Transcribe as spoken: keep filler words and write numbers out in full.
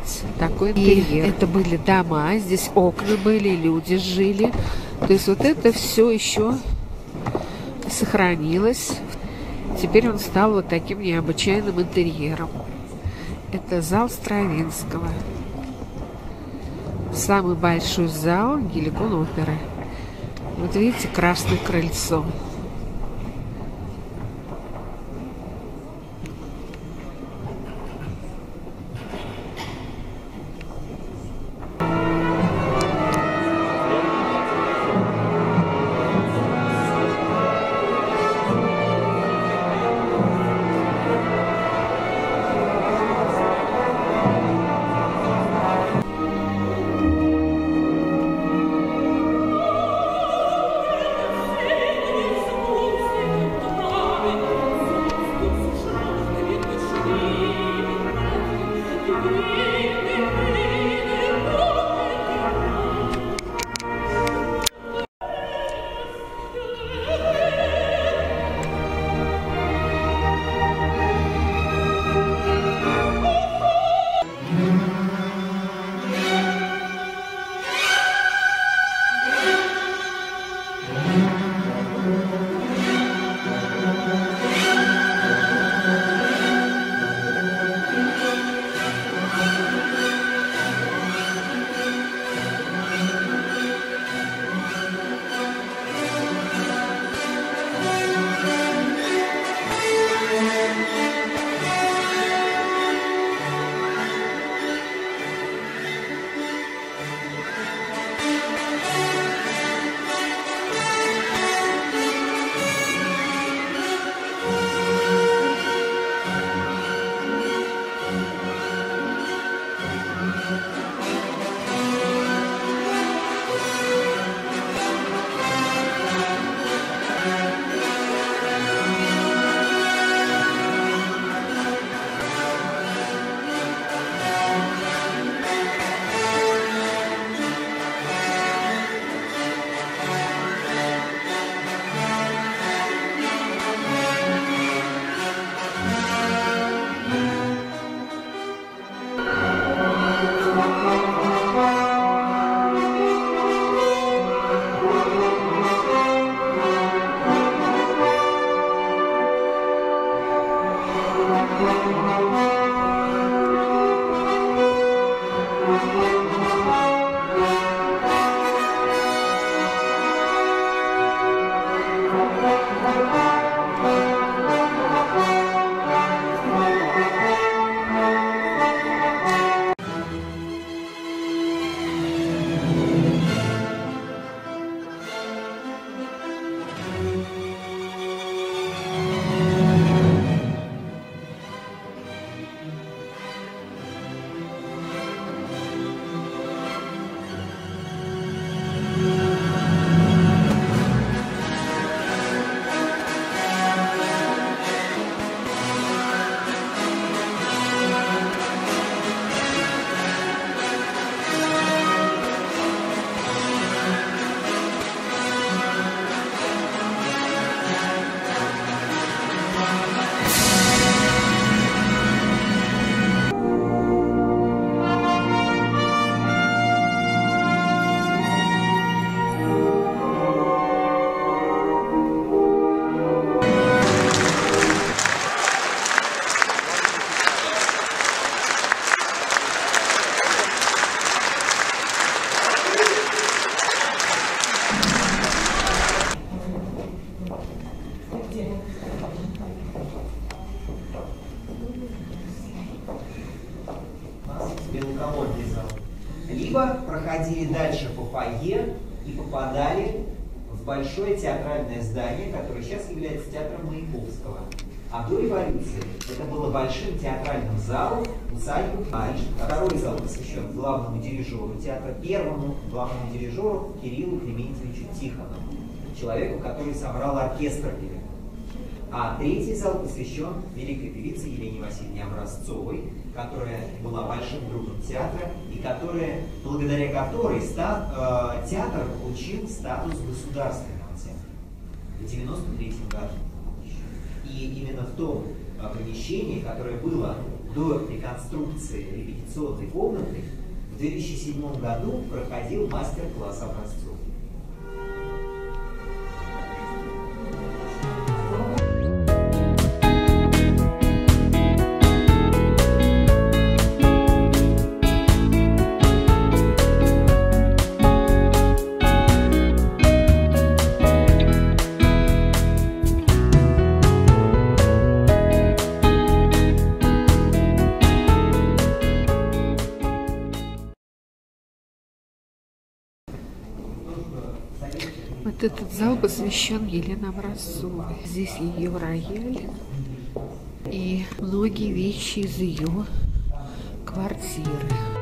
видеть такой интерьер. И это были дома, здесь окна были, люди жили. То есть вот это все еще сохранилось. Теперь он стал вот таким необычайным интерьером. Это зал Стравинского. Самый большой зал Геликон оперы. Вот видите, красное крыльцо. Либо проходили дальше по фойе и попадали в большое театральное здание, которое сейчас является театром Маяковского. А до революции это было большим театральным залом усадьбы Палич. Второй зал посвящен главному дирижеру театра, первому главному дирижеру Кириллу Клементьевичу Тихонову, человеку, который собрал оркестр Пелевина. А третий зал посвящен великой певице Елене Васильевне Образцовой, которая была большим другом театра и которая, благодаря которой ста, э, театр получил статус государственного театра в девяносто третьем году. И именно в том э, помещении, которое было до реконструкции репетиционной комнаты в две тысячи седьмом году проходил мастер-класс образцов. Вот этот зал посвящен Елене Образцовой. Здесь ее рояль и многие вещи из ее квартиры.